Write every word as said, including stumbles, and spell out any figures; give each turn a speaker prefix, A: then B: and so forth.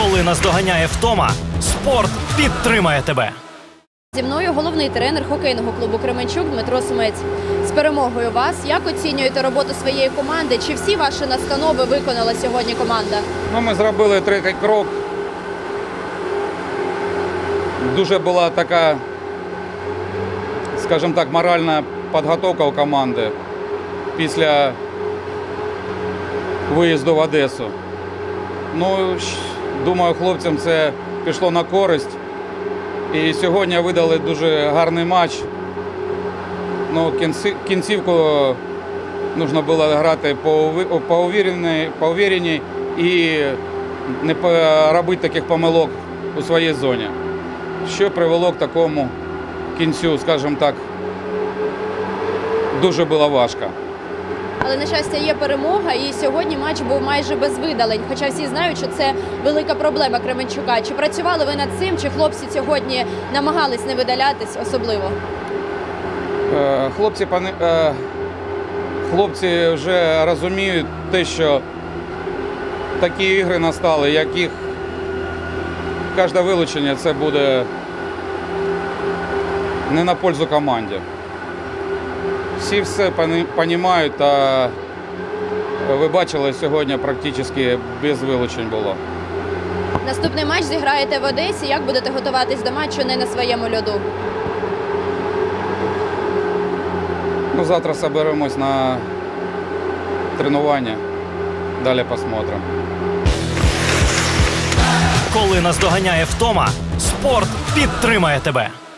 A: Коли наздоганяє втома, спорт підтримає тебе.
B: Зі мною головний тренер хокейного клубу «Кременчук» Дмитро Сумець. З перемогою вас. Як оцінюєте роботу своєї команди? Чи всі ваші настанови виконала сьогодні команда?
C: Ну, ми зробили третій крок. Дуже була така, скажімо так, моральна підготовка у команди після виїзду в Одесу. Ну, думаю, хлопцям це пішло на користь. І сьогодні видали дуже гарний матч. Ну, кінцівку потрібно було грати по увіреній, по увіреній і не робити таких помилок у своїй зоні, що привело к такому кінцю, скажімо так, дуже було важко.
B: Але, на щастя, є перемога, і сьогодні матч був майже без видалень. Хоча всі знають, що це велика проблема Кременчука. Чи працювали ви над цим, чи хлопці сьогодні намагались не видалятись особливо?
C: Хлопці, хлопці вже розуміють те, що такі ігри настали, яких кожне вилучення це буде не на пользу команді. Всі все розуміють, та ви бачили, сьогодні практично без вилучень було.
B: Наступний матч зіграєте в Одесі. Як будете готуватись до матчу не на своєму льоду?
C: Ну, завтра зберемось на тренування, далі посмотрим.
A: Коли наздоганяє втома, спорт підтримає тебе.